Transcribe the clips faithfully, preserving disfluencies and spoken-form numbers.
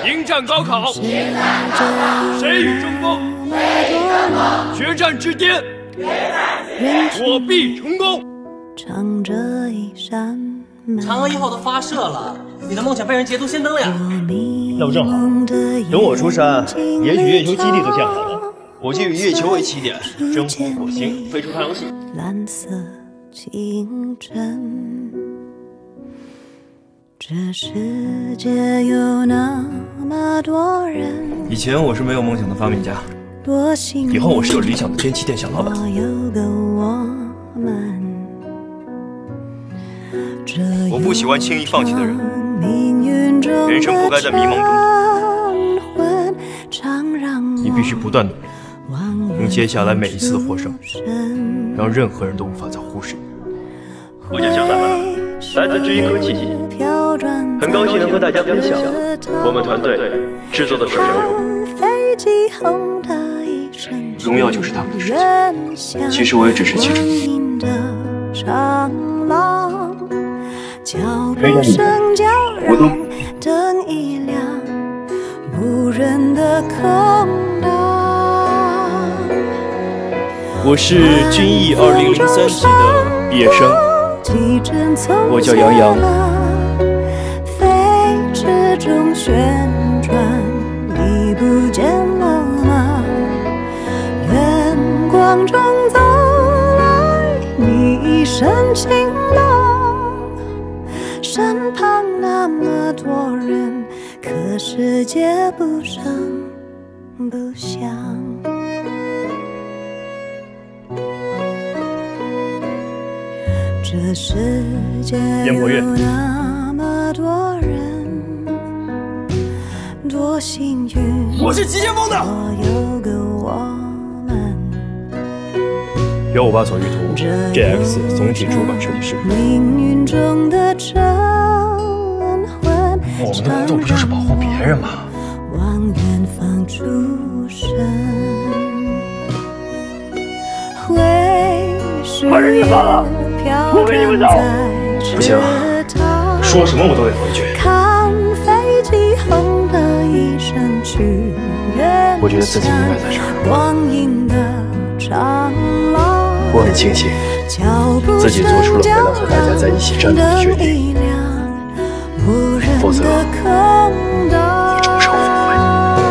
迎战高考，谁与争锋？决战之巅，我必成功。 长着一扇门， 嫦娥一号都发射了，你的梦想被人捷足先登了呀！ 那不正好，等我出山，也许月球基地都建好了，我就以月球为起点，征服火星，飞出太阳系。 蓝色清晨，这世界有那么多人。 以前我是没有梦想的发明家， 多幸运， 以后我是有理想的电器店小老板。 有个我们， 我不喜欢轻易放弃的人， 人生不该在迷茫中度。你必须不断努力，用接下来每一次的获胜，让任何人都无法再忽视你。我叫小散漫，来自知音科技，很高兴能和大家分享我们团队制作的手游。荣耀就是他们的事情，其实我也只是其中一个。没人理我都。 灯一亮，无人的空荡。 我是军艺二零零三级的毕业生，我叫杨洋。 飞驰中旋转，你不见了吗？远光中走来，你一身晴朗，身旁那么多人，可世界不声不响。这世界有那么多人，多幸运。 我是急先锋的。 有个我们。 由我爸所阅读 J X 总体出版设计师。 命运中的晨昏， 我们的工作不就是保护别人吗？ 往远方出神， 把人打了，我为你们走。不行，说什么我都得回去。我觉得自己应该在这儿。我很庆幸自己做出了回来和大家在一起战斗的决定，否则会终生后悔。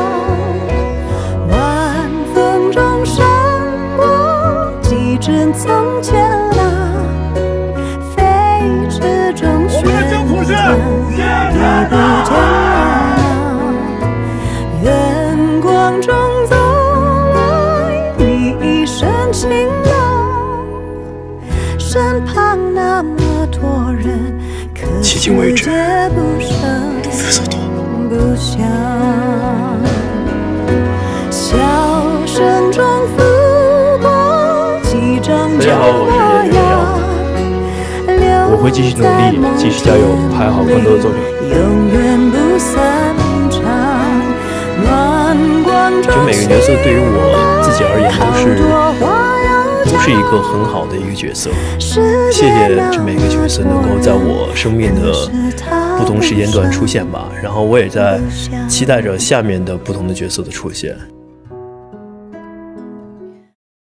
晚风中闪过几帧从前啊，飞驰中旋转，你不见了，远光中走来，你一身晴朗，身旁那么多人， 迄今为止， 如此所图。 不响，笑声中拂过几张大家好，我是严元阳，我会继续努力，继续加油，拍好更多的作品。就每个角色对于我自己而言都是都是一个很好的一个角色。谢谢这每个角色能够在我生命的不同时间段出现吧，然后我也在期待着下面的不同的角色的出现。